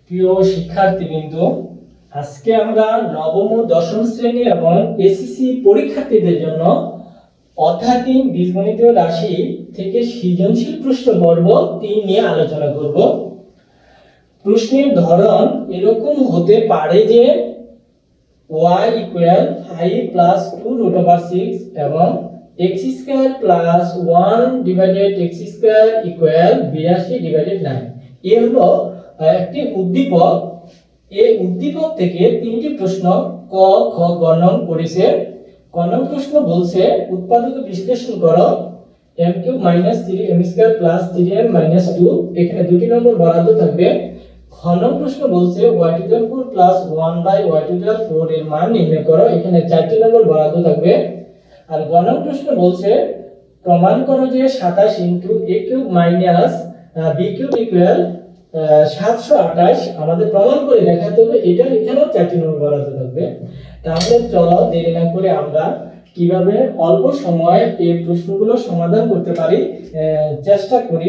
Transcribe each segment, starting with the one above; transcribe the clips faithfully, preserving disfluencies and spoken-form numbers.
প্রিয় শিক্ষার্থীবৃন্দ, আজকে আমরা নবম ও দশম শ্রেণী এবং এসএসসি পরীক্ষার্থীদের জন্য অধ্যায় তিন বীজগণিতীয় রাশি থেকে সৃজনশীল প্রশ্ন পর্ব তিন নিয়ে আলোচনা করব। প্রশ্নের ধরন এরকম হতে পারে যে y equal five plus two root over six এবং x square plus one divided x square equal বিরাশি ডিভাইডেড নাইন। এ হলো একটি উদ্দীপক। এই উদ্দীপক থেকে তিনটি প্রশ্ন ক, খ, গ নং করেছে। ক নং প্রশ্ন বলছে উৎপাদক বিশ্লেষণ করো m cube minus three m square plus three m minus two. এখানে দুটি নম্বর বরাদ্দ থাকবে। খ নং প্রশ্ন বলছে y to the power four plus one by y to the power four এর মান নির্ণয় করো। এখানে চারটি নম্বর বরাদ্দ থাকবে। আর গ নং প্রশ্ন বলছে প্রমাণ করো যে সাতাশ into a cube minus b cube equal সাতশো আঠাশ। আমাদের প্রমাণ করে দেখাতে হবে। এটা এখানেও চারটি নম্বর বরাদ্দ থাকবে। তাহলে চলো দেরি না করে আমরা কিভাবে অল্প সময়ে এই প্রশ্নগুলো সমাধান করতে পারি চেষ্টা করি।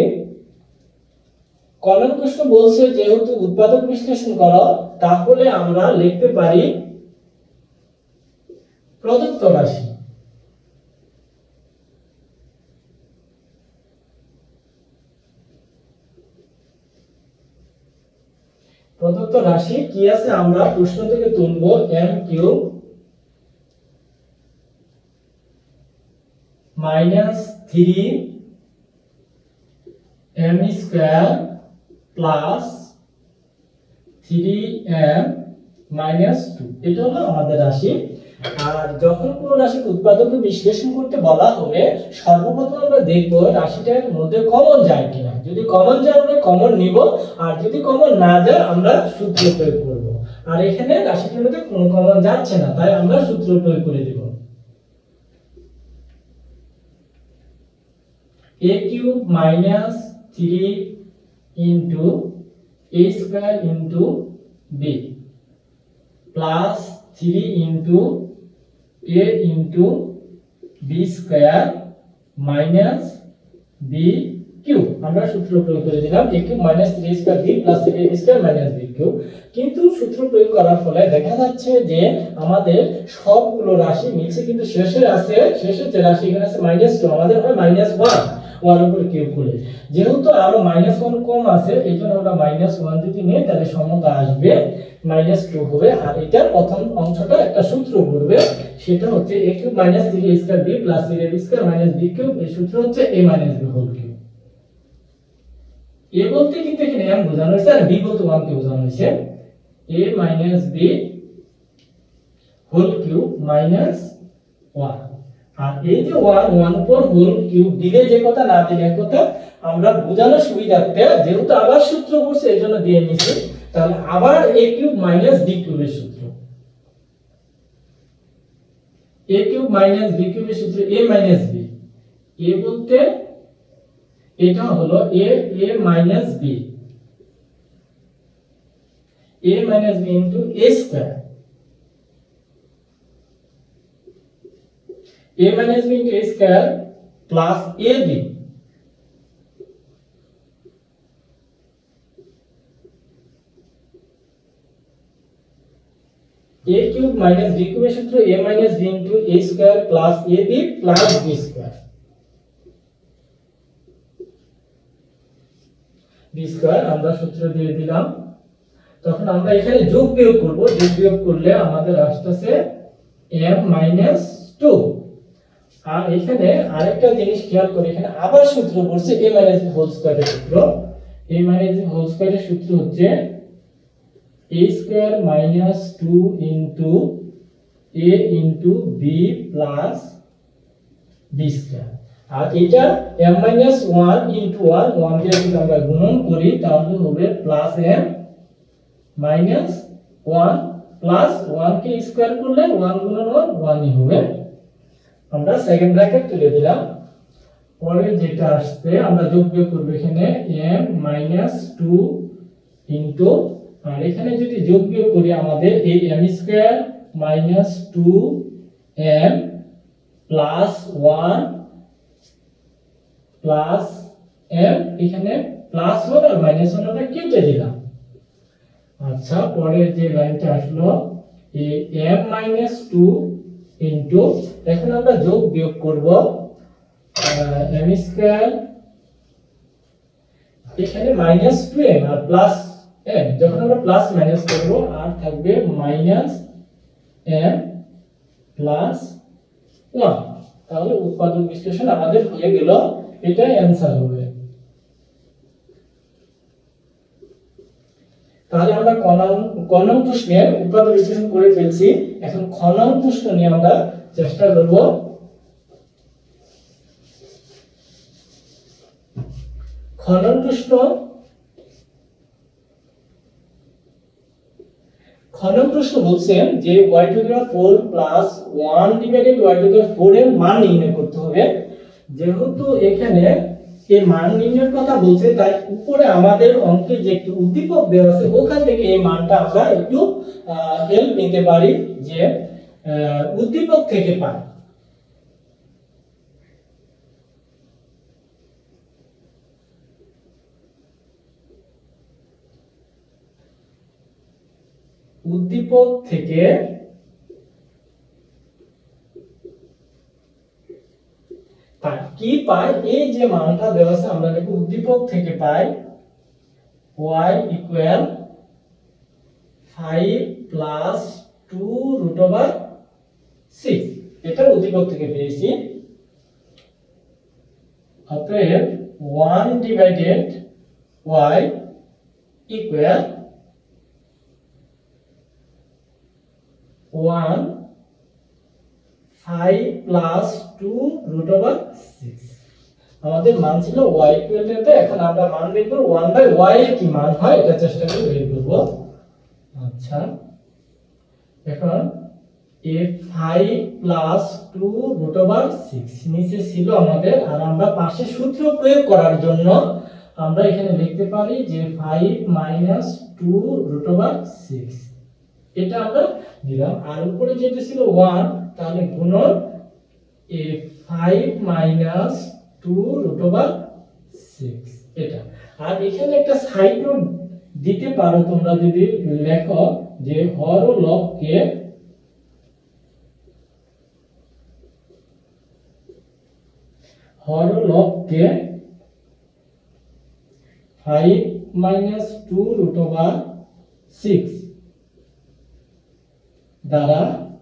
ক নং প্রশ্ন বলছে যেহেতু উৎপাদক বিশ্লেষণ করো, তাহলে আমরা লিখতে পারি প্রদত্ত রাশি প্রদত্ত রাশি কি আছে আমরা প্রশ্ন থেকে তুলব m cube minus three m square plus three m minus two. এটা হলো আমাদের রাশি। আর যখন কোনো রাশির উৎপাদক বিশ্লেষণ করতে বলা হবে, সর্বপ্রথম আমরা দেখব রাশিটার মধ্যে কমন যায় কিনা। যদি কমন যায় আমরা কমন নিব, আর যদি কমন না যায় আমরা সূত্র প্রয়োগ করব। আর এখানে রাশিটার মধ্যে কোনো কমন যাচ্ছে না, তাই আমরা সূত্র প্রয়োগ করে দেব। a cube minus three into a square into b plus three into a into b square minus b cube. আমরা সূত্র প্রয়োগ করে দিলাম a cube minus three square b plus three a square minus b cube. কিন্তু সূত্র প্রয়োগ করার ফলে দেখা যাচ্ছে যে আমাদের সবগুলো রাশি মিলছে, কিন্তু শেষে আছে শেষে যে রাশি এখানে আছে মাইনাস টু, আমাদের হয় মাইনাস ওয়ান। ওয়ান উপরে কিউব করলে যেহেতু আরো মাইনাস ওয়ান কম আছে, এই জন্য আমরা মাইনাস ওয়ান যদি নিই তাহলে সমতা আসবে মাইনাস টু হবে। আর এটা প্রথম অংশটা একটা সূত্র করবে, সেটা হচ্ছে a cube minus three a square b plus three a b square minus b cube. এই সূত্র হচ্ছে a minus b whole cube. a বলতে কিন্তু এখানে m বোঝানো হয়েছে, আর b বলতে ওয়ান কে বোঝানো হয়েছে। a minus b whole cube minus one. আর এই যে ওয়ান ওয়ান উপর হোল কিউব দিলে যে কথা, না দিলে কথা, আমরা বোঝানোর সুবিধার্থে যেহেতু আবার সূত্র করছে এই জন্য দিয়ে নিছি। তাহলে আবার a কিউব মাইনাস b কিউবের সূত্র, a কিউব মাইনাস b কিউবের সূত্র a মাইনাস b। a বলতে এটা হলো a a minus b, a minus b into a square, a minus b into a square plus ab a cube minus b cube এর সূত্র a minus b into a square plus ab plus b square b square আমরা সূত্র দিয়ে দিলাম। তখন আমরা এখানে যোগ বিয়োগ করব। যোগ বিয়োগ করলে আমাদের আসছে m minus টু। আর এখানে আরেকটা জিনিস খেয়াল করে, এখানে আবার সূত্র পড়ছে a মাইনাস b হোল স্কয়ারের সূত্র। a মাইনাস b হোল স্কয়ারের সূত্র হচ্ছে a square minus two into a into b plus b square. আর এটা m minus one into one, one দিয়ে যদি আমরা গুণন করি তাহলে হবে plus m minus one plus one কে স্কয়ার করলে ওয়ান গুণন ওয়ান ওয়ানই হবে। আমরা সেকেন্ড ব্র্যাকেট তুলে দিলাম। পরে যেটা আসছে আমরা যোগ বিয়োগ করব, এখানে m মাইনাস টু ইনটু, আর এখানে যদি যোগ বিয়োগ করি আমাদের এই m square minus two m plus one plus m, এখানে প্লাস ওয়ান আর মাইনাস ওয়ান আমরা কেটে দিলাম। আচ্ছা, পরের যে লাইনটা আসলো এ m মাইনাস টু ইনটু, এখন আমরা যোগ বিয়োগ করব m স্কয়ার, এখানে মাইনাস টু m আর প্লাস m, যখন আমরা প্লাস মাইনাস করব আর থাকবে মাইনাস m প্লাস ওয়ান। তাহলে উৎপাদক বিশ্লেষণ আমাদের হয়ে গেল, এটাই অ্যানসার হবে। তাহলে আমরা ক নং প্রশ্নের উৎপাদক বিশ্লেষণ করে ফেলছি। এখন খ নং প্রশ্ন নিয়ে আমরা চেষ্টা করব। খ নং প্রশ্ন খ নং প্রশ্ন বলছেন যে y to the power four plus one divided y to the power four এর মান নির্ণয় করতে হবে। যেহেতু এখানে এই মান নির্ণয়ের কথা বলছে, তাই উপরে আমাদের অঙ্কে যে একটু উদ্দীপক দেওয়া আছে ওখান থেকে এই মানটা আমরা একটু হেল্প নিতে পারি, যে উদ্দীপক থেকে পাই। উদ্দীপক থেকে পাই কি পাই, এই যে মানটা দেওয়া আছে আমরা দেখো উদ্দীপক থেকে পাই y equal five plus two root over six, এটা উদ্দীপক থেকে পেয়েছি। অতএব one divided y equal one five plus two root over six. আমাদের মান ছিল y ইকুয়াল টু, এখন আমরা মান বের করব ওয়ান বাই y এর কি মান হয় এটা চেষ্টা করে বের করব। আচ্ছা, এখন a five plus two root over six নিচে ছিল আমাদের, আর আমরা পাশে সূত্র প্রয়োগ করার জন্য আমরা এখানে লিখতে পারি যে five minus two root over six, এটা আমরা দিলাম। আর উপরে যেটা ছিল ওয়ান, তাহলে গুণন a five minus two root over six এটা। আর এখানে একটা সাইড নোট দিতে পারো তোমরা যদি লেখো যে হর ও লবকে হর ও লবকে five minus two root over six দ্বারা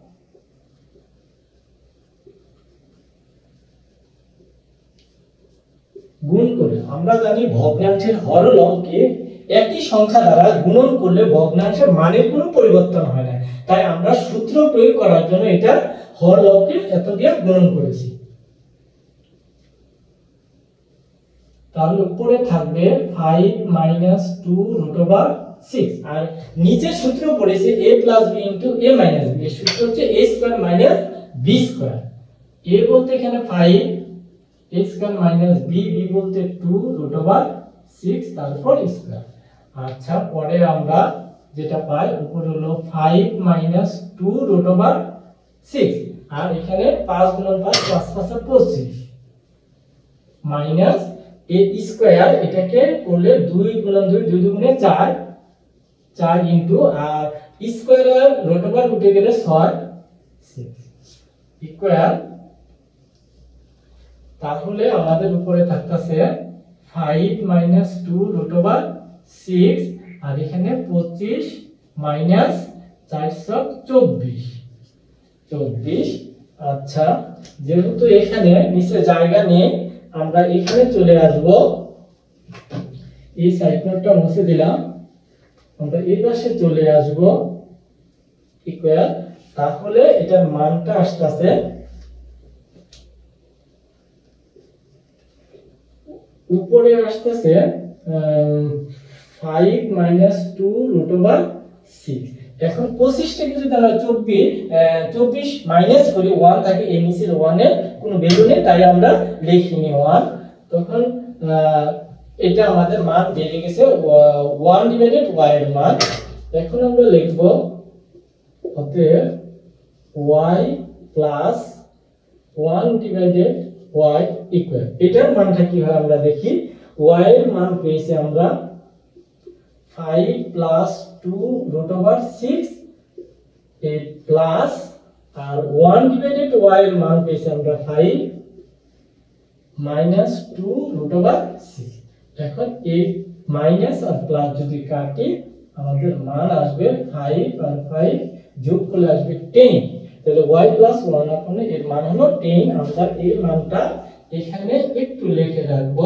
গুণ করে, আমরা জানি ভগ্নাংশের হর ও লবকে একই সংখ্যা দ্বারা গুণন করলে ভগ্নাংশের মানের কোনো পরিবর্তন হয় না, তাই আমরা সূত্র প্রয়োগ করার জন্য এটা হর লবকে এত দিয়ে গুণন করেছি। তাহলে উপরে থাকবে five minus two root over six, আর নিচে সূত্র পড়েছে a plus b into a minus b, এর সূত্র হচ্ছে a square minus b square. a বলতে এখানে five, a square minus b, b বলতে টু রুট ওভার সিক্স, তারপর স্কয়ার। আচ্ছা, পরে আমরা যেটা পাই উপরে হলো five minus two root over six, আর এখানে পাঁচ গুণন পাঁচ, পাঁচ পাঁচা পঁচিশ, মাইনাস a স্কয়ার, এটাকে করলে দুই গুণন দুই, দুই দুগুণে চার, চার ইনটু, আর স্কয়ার আর রুট ওভার উঠে গেলে ছয়, সিক্স ইকুয়াল, তাহলে আমাদের উপরে থাকতেছে five minus two root over six, আর এখানে পঁচিশ মাইনাস চারশো চব্বিশ, চব্বিশ। আচ্ছা, যেহেতু এখানে নিচে জায়গা নেই আমরা এখানে চলে আসব, এই সাইড নোটটা মুছে দিলাম, আমরা এই পাশে চলে আসব ইকুয়াল, তাহলে এটার মানটা আসতেছে উপরে আসতেছে five minus two root over six. এখন পঁচিশ থেকে যদি আমরা চব্বিশ চব্বিশ মাইনাস করি, ওয়ান থাকে এই নিচের ওয়ানের কোনো ভ্যালু নেই, তাই আমরা লিখিনি ওয়ান, তখন এটা আমাদের মান বেড়ে গেছে ওয়ান ডিভাইডেড ওয়াই এর মান। এখন আমরা লিখব অতএব Y plus one divided Y equal, এটার মানটা কি হয় আমরা দেখি। ওয়াই এর মান পেয়েছি আমরা five plus two root over six eight plus আর ওয়ান ডিভাইডেড ওয়াই এর মান পেয়েছি আমরা ফাইভ minus two root over six. এখন এই মাইনাস আর প্লাস যদি কাটি আমাদের মান আসবে ফাইভ আর ফাইভ যোগ করলে আসবে টেন। তাহলে y প্লাস ওয়ান আপন এর মান হলো টেন। আমরা এই মানটা এখানে একটু লিখে রাখবো।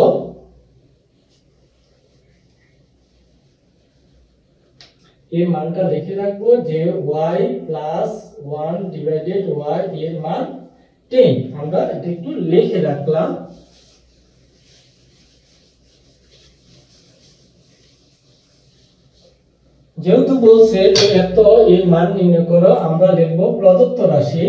এই মানটা লিখে রাখবো যে y plus one divided y এর মান টেন। আমরা এটা একটু লিখে রাখলাম। যেহেতু বলছে যে এত এর মান নির্ণয় করো, আমরা লিখব প্রদত্ত রাশি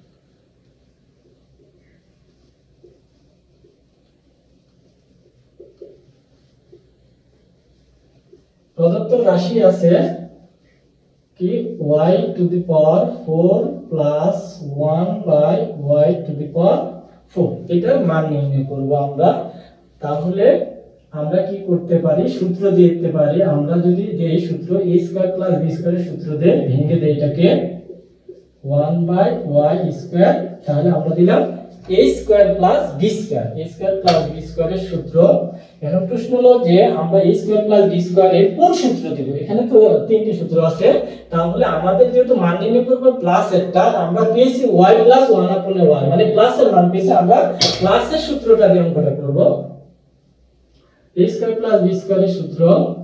প্রদত্ত রাশি আছে কি y to the power four plus one by y to the power four, এটার মান নির্ণয় করব আমরা। তাহলে আমরা কি করতে পারি, সূত্র দিতে পারি। আমরা যদি এই সূত্র a স্কয়ার প্লাস b স্কয়ারের সূত্র দিয়ে ভেঙে দেই এটাকে ওয়ান বাই y স্কয়ার, তাহলে আমরা দিলাম a square plus b square. a square plus b স্কয়ারের সূত্র। এখন প্রশ্ন হলো যে আমরা a স্কয়ার প্লাস b স্কয়ারের কোন সূত্র দেব? এখানে তো তিনটি সূত্র আছে। তাহলে আমাদের যেহেতু মান নির্ণয় করব প্লাস একটা, আমরা পেয়েছি y plus one upon y, মানে প্লাসের মান পেয়েছি, আমরা প্লাসের সূত্রটা দিয়ে অঙ্কটা করব। a স্কয়ার প্লাস b স্কয়ারের সূত্র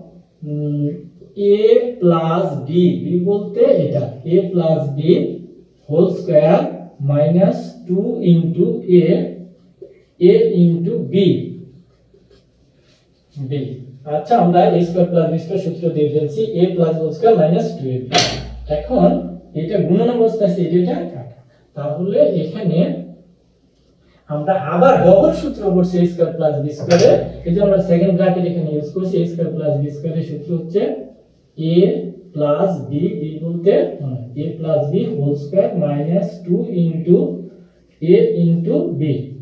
a প্লাস b, b বলতে এটা a plus b whole square minus two into a a into b b। আচ্ছা, আমরা a square plus b square সূত্র দিয়ে ফেলছি a plus whole square minus two a b। এখন এটা গুণন অবস্থায় আছে, এটা কাটা। তাহলে এখানে আমরা আবার ডবল সূত্র করছি a স্কয়ার প্লাস b স্কয়ারে। এই যে আমরা সেকেন্ড ব্র্যাকেট এখানে ইউজ করছি। a স্কয়ার প্লাস b স্কয়ারের সূত্র হচ্ছে a প্লাস b, b বলতে a plus b whole square minus two into a into b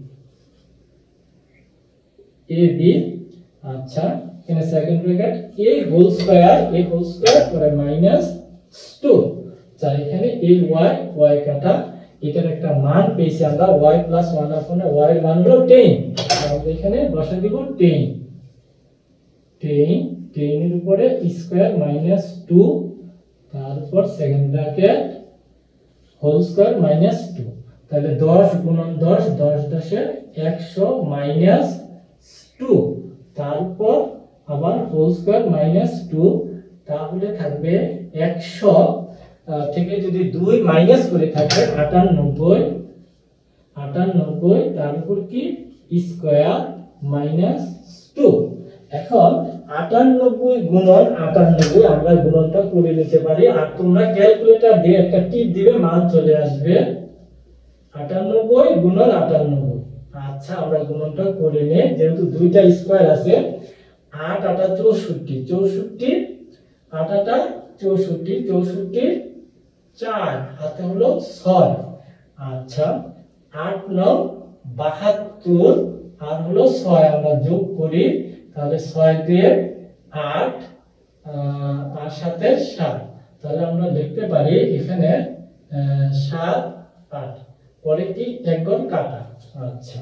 a b। আচ্ছা, এখানে second bracket a whole square a whole square পরে minus two. আচ্ছা, এখানে a y y কাটা, এটার একটা মান পেয়েছি আমরা y plus one upon y এর মান হলো টেন। আমরা এখানে বসা দিব টেন টেন টেন এর উপরে স্কয়ার মাইনাস টু, তারপর second bracket whole square minus two. তাহলে দশ গুণন দশ, দশ দশে একশো মাইনাস টু, তারপর আবার হোল স্কয়ার মাইনাস টু। তাহলে থাকবে একশো থেকে যদি দুই মাইনাস করে থাকে আটানব্বই আটানব্বই, তারপর কি স্কয়ার মাইনাস টু। এখন আটানব্বই গুণন আটানব্বই আমরা গুণনটা করে নিতে পারি, আর তোমরা ক্যালকুলেটর দিয়ে একটা টিপ দিবে, মান চলে আসবে আটানব্বই গুণন আটানব্বই। আচ্ছা, আমরা গুণনটা করে নিই। যেহেতু দুইটা স্কয়ার আছে, আট আটা চৌষট্টি, চৌষট্টি আট আটা চৌষট্টি, চৌষট্টি চার, হাতে হলো ছয়। আচ্ছা, আট নং বাহাত্তর আর হলো ছয়, আমরা যোগ করি। তাহলে ছয় দিয়ে আট আর সাথে সাত, তাহলে আমরা লিখতে পারি এখানে সাত আট। পরে কি এক ঘর কাটা। আচ্ছা,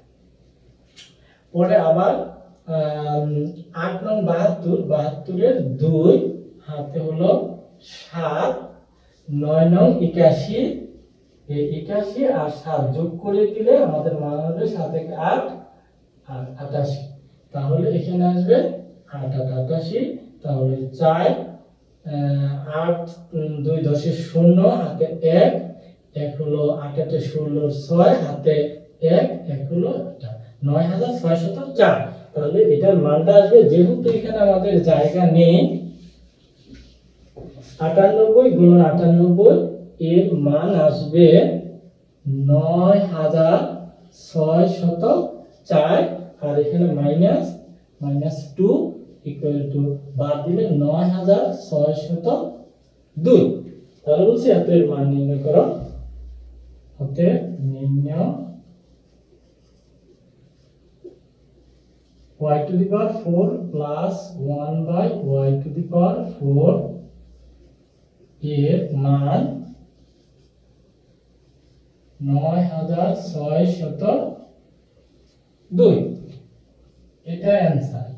পরে আবার আট নং বাহাত্তর, বাহাত্তরের দুই, হাতে হলো সাত, নয় নং একাশি, এই একাশি আর সাত যোগ করে দিলে আমাদের মান হবে সাত এক আট আর আটাশি। তাহলে এখানে আসবে আট আট আটাশি। তাহলে চার আট দুই দশের শূন্য, হাতে এক, এক হলো আট আটে ষোলোর ছয়, হাতে এক, এক হলো নয় হাজার ছয়শত চার। তাহলে এটার মানটা আসবে, যেহেতু এখানে আমাদের জায়গা নেই, আটানব্বই গুণন আটানব্বই এর মান আসবে নয় হাজার ছয়শত চার। আর এখানে minus minus two equal two বাদ দিলে নয় হাজার ছয়শত দুই। তাহলে বলছি এত এর মান নির্ণয় করো। হতে নির্ণয় y to the power four plus one by y to the power four এর মান নয় হাজার ছয়শত দুই। এটা অ্যান্সার।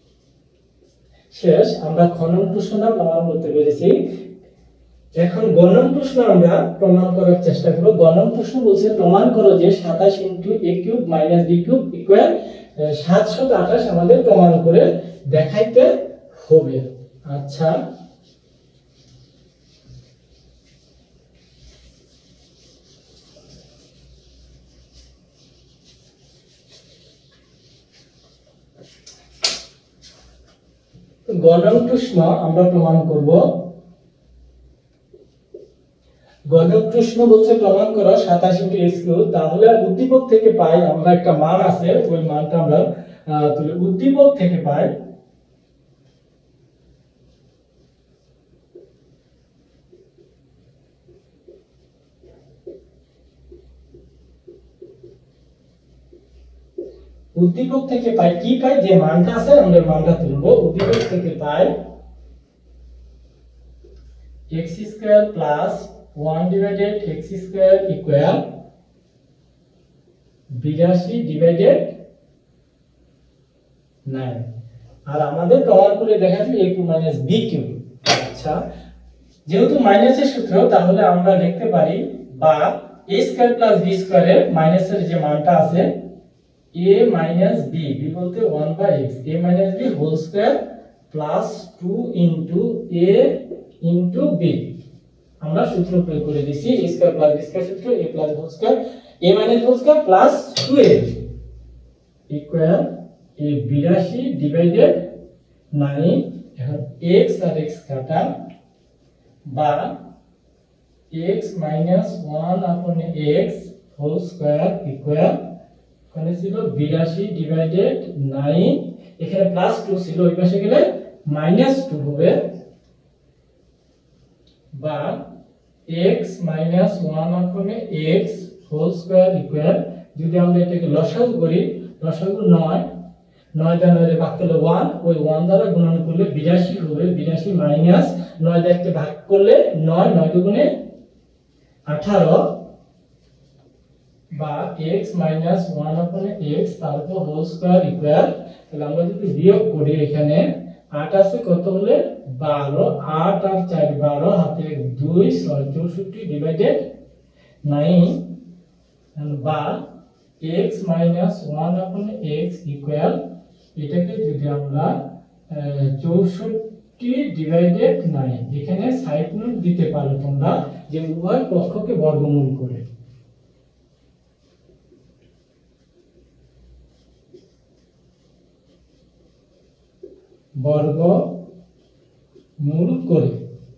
শেষ, আমরা খনন প্রশ্নটা প্রমাণ করতে পেরেছি। এখন গণন প্রশ্ন আমরা প্রমাণ করার চেষ্টা করব। গণন প্রশ্ন বলছে প্রমাণ করো যে সাতাশ into A cube minus B cube equal সাতশত আঠাশ আমাদের প্রমাণ করে দেখাইতে হবে। আচ্ছা, গণন প্রশ্ন আমরা প্রমাণ করব। গণন প্রশ্ন বলছে প্রমাণ করো সাতাশ ইন্টু এক্স কিউব, তাহলে উদ্দীপক থেকে পাই আমরা একটা মান আছে, ওই মানটা আমরা তুলে উদ্দীপক থেকে পাই উদ্দীপক থেকে পাই কি পাই, যে মানটা আছে আমরা মানটা তুলবো। উদ্দীপক থেকে পাই x square plus one divided x square equal বিরাশি ডিভাইডেড নয়। আর আমাদের প্রমাণ করে দেখাচ্ছি a cube minus b cube. আচ্ছা, যেহেতু মাইনাসের সূত্র, তাহলে আমরা লিখতে পারি বা a স্কয়ার প্লাস b স্কয়ারের মাইনাসের যে মানটা আছে a minus b, b বলতে one by x, a minus b whole square plus two into a into b। আমরা সূত্র প্রয়োগ করে দিছি, a square plus b square সূত্র, a plus whole square, a minus whole square plus two a equal a বিরাশি divided nine। এখন x আর x কাটা, বা x minus one upon x whole square equal মানে ছিল বিরাশি ডিভাইডেড নাইন, এখানে plus two ছিল, ওই পাশে গেলে মাইনাস টু হবে, বা x minus one upon x whole square equal, যদি আমরা এটাকে লসাগু করি, লসাগু নয়, নয় দ্বারা নয় ভাগ করলে ওয়ান, ওই ওয়ান দ্বারা গুণন করলে বিরাশি হবে, বিরাশি মাইনাস নয় দ্বারা ভাগ করলে নয়, নয় দুগুণে আঠারো, বা x minus one upon x তারপর হোল স্কয়ার ইকুয়াল, তাহলে আমরা যদি বিয়োগ করি এখানে আট আছে কত হলে বারো, আট আর চার বারো, হাতে দুই, ছয় চৌষট্টি ডিভাইডেড নাইন, বা x minus one upon x equal, এটাকে যদি আমরা চৌষট্টি ডিভাইডেড নাইন, এখানে সাইড নোট দিতে পারো তোমরা যে উভয় পক্ষকে বর্গমূল করে। বর্গমূল করে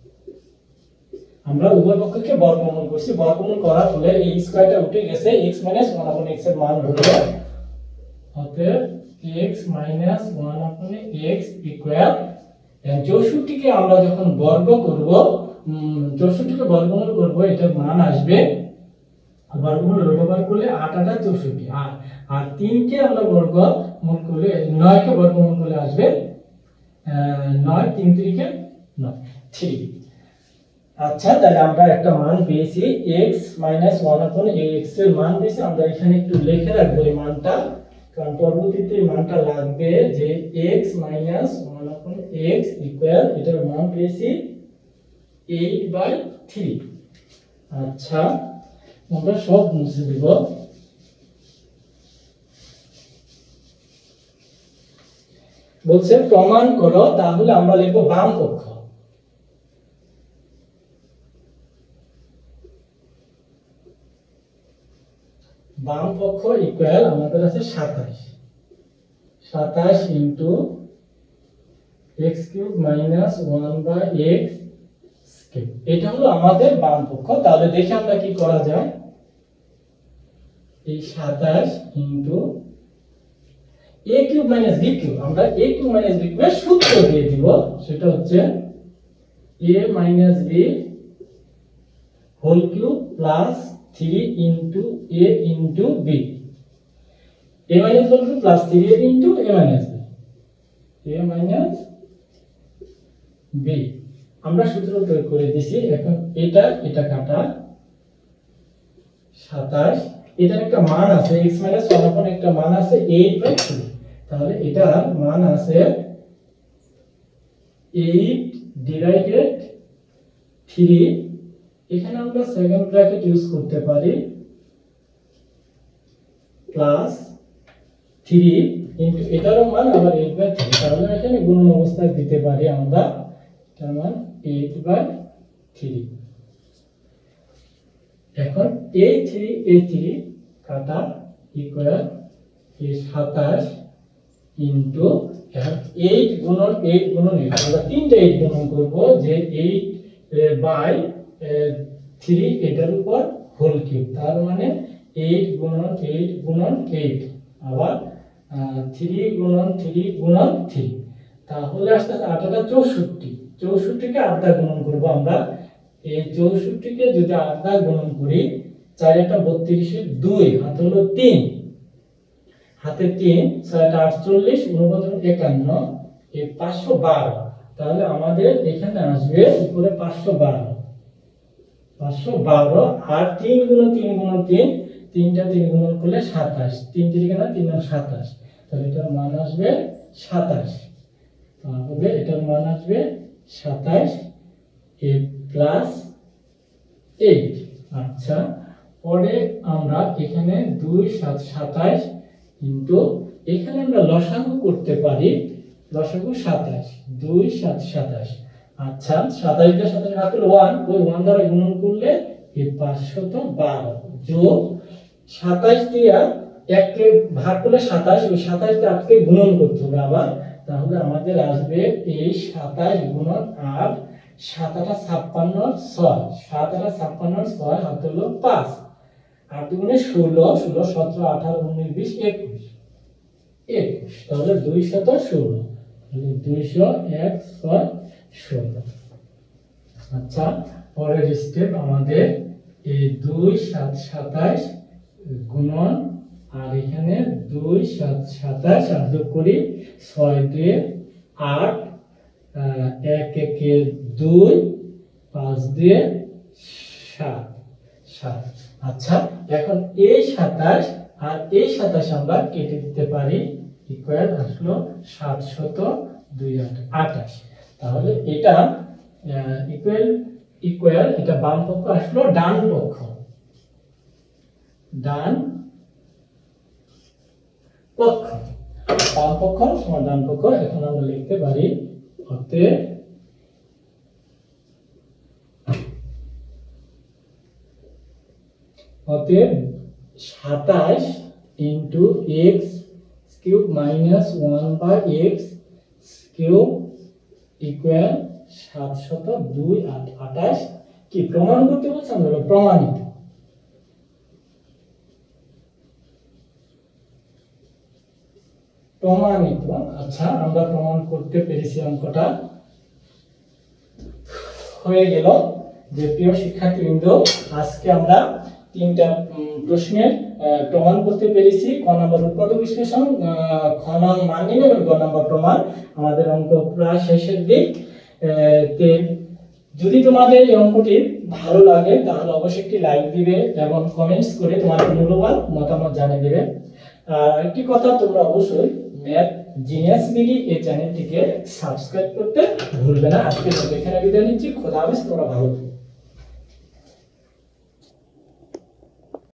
আমরা উভয় পক্ষকে বর্গমূল করছি, বর্গমূল করার ফলে এই স্কয়ারটা উঠে গেছে, x one upon x এর মান হলো, অতএব x one upon x equal, চৌষট্টি কে আমরা যখন বর্গ করব, চৌষট্টি কে বর্গমূল করব, এটার মান আসবে, বর্গমূল রুট ওভার করলে আট আট চৌষট্টি, আর আর তিন কে আমরা বর্গমূল করলে, নয় কে বর্গমূল করলে আসবে নয়, তিন তিরিকে নয়, থ্রি। আচ্ছা, তাহলে আমরা একটা মান পেয়েছি x one upon x এর মান পেয়েছি। আমরা এখানে একটু লিখে রাখবো এই মানটা, কারণ পরবর্তীতে এই মানটা লাগবে, যে x one upon x equal, এটার মান পেয়েছি eight by three। আচ্ছা, আমরা সব মুছে দেব। বলছে প্রমাণ করো, তাহলে আমরা লিখবো বাম পক্ষ। বাম পক্ষ ইকুয়াল আমাদের আছে সাতাশ, সাতাশ into x cube minus one by x cube, এটা হলো আমাদের বাম পক্ষ। তাহলে দেখি আমরা কি করা যায়। এই সাতাশ into a cube minus b cube, আমরা a কিউব মাইনাস b কিউবের সূত্র দিয়ে দিব, সেটা হচ্ছে a minus b whole cube plus three into a into b, a minus whole cube plus three a into a minus b। A minus B. আমরা সূত্র প্রয়োগ করে দিছি। এখন এটা এটা কাটা সাতাশ, এটার একটা মান আছে x মাইনাস ওয়ান আপন একটা মান আছে এইট বাই থ্রি, তাহলে এটার মান আছে এইট ডিভাইডেড থ্রি। এখানে আমরা সেকেন্ড ব্র্যাকেট ইউজ করতে পারি প্লাস থ্রি ইনটু এটারও মান আবার এইট বাই থ্রি, তাহলে এখানে গুণন অবস্থায় দিতে পারি আমরা এটার মান এইট বাই থ্রি। এখন এই থ্রি এই থ্রি কাটা ইকুয়াল এই সাতাশ ইনটু এইট গুণন এইট গুণন এইট, আমরা তিনটা এইট গুণন করব, যে এইট বাই থ্রি এটার উপর হোল কিউব, তার মানে এইট গুণন এইট গুণন এইট, আবার থ্রি গুণন থ্রি গুণন থ্রি, তাহলে আসতে আটটা চৌষট্টি। চৌষট্টিকে আটটা গুণন করব আমরা। এই চৌষট্টিকে যদি আটটা গুণন করি, চার একটা বত্রিশের দুই, হাত হলো তিন, হাতে তিন, ছয়টা আটচল্লিশ, উনপঞ্চাশ একান্ন, এই পাঁচশো বারো, তাহলে আমাদের এখানে আসবে উপরে পাঁচশো বারো, পাঁচশো বারো। আর তিন গুণ তিন গুণ তিন, তিনটা তিন গুণ করলে সাতাশ, তিন তিরিখানা তিন সাতাশ, তাহলে এটার মান আসবে সাতাশ, তাহলে এটার মান আসবে সাতাশ এ প্লাস এইট। আচ্ছা, পরে আমরা এখানে দুই সাত সাতাশ ইনটু এখানে আমরা লসাগু করতে পারি, লসাগু সাতাশ, দুই সাত সাতাশ। আচ্ছা, সাতাশ দিয়ে সাতাশ ভাগ করলে ওয়ান, ওই ওয়ান দ্বারা গুণন করলে এই পাঁচশত বারো, যোগ সাতাশ দিয়া এককে ভাগ করলে সাতাশ, ওই সাতাশ দিয়ে আটকে গুণন করতে হবে আবার, তাহলে আমাদের আসবে এই সাতাশ গুণন আট, সাত আটা ছাপ্পান্ন ছয়, সাত আটা ছাপ্পান্ন ছয়, হাত হলো পাঁচ, আট দুগুণে ষোলো, ষোলো সতেরো আঠারো উনিশ বিশ একুশ, একুশ, তাহলে দুইশত ষোলো, তাহলে দুইশো এক ছয় ষোলো। আচ্ছা, পরের স্টেপ আমাদের এই দুই সাত সাতাশ গুণন আর এখানে দুই সাত সাতাশ আর যোগ করি ছয় দুই আট, এক একে দুই, পাঁচ দুই সাত, সাত। আচ্ছা, এখন এই সাতাশ আর এই সাতাশ আমরা কেটে দিতে পারি, ইকুয়াল আসলো সাতশত দুই আট আঠাশ, তাহলে এটা ইকুয়াল ইকুয়াল এটা বাম পক্ষ আসলো ডান পক্ষ, ডান পক্ষ, বাম পক্ষ সমান ডান পক্ষ। এখন আমরা লিখতে পারি অতএব অতএব সাতাশ into x cube minus one by x cube equal সাতশত দুই আট আঠাশ। কি প্রমাণ করতে বলছে? আমরা প্রমাণিত, প্রমাণিত। আচ্ছা, আমরা প্রমাণ করতে পেরেছি, অঙ্কটা হয়ে গেল। যে প্রিয় শিক্ষার্থীবৃন্দ, আজকে আমরা তিনটা প্রশ্নের প্রমাণ করতে পেরেছি। ক নম্বর উৎপাদক বিশ্লেষণ, খ নং মান নির্ণয় এবং গ নম্বর প্রমাণ। আমাদের অঙ্ক প্রায় শেষের দিক। যদি তোমাদের এই অঙ্কটি ভালো লাগে তাহলে অবশ্যই একটি লাইক দিবে এবং কমেন্টস করে তোমার মূল্যবান মতামত জানিয়ে দেবে। আর একটি কথা, তোমরা অবশ্যই ম্যাথ জিনিয়াস বিডি এই চ্যানেলটিকে সাবস্ক্রাইব করতে ভুলবে না। আজকের মতো এখানে বিদায় নিচ্ছি। খোদা হাফেজ, তোমরা ভালো থাকো।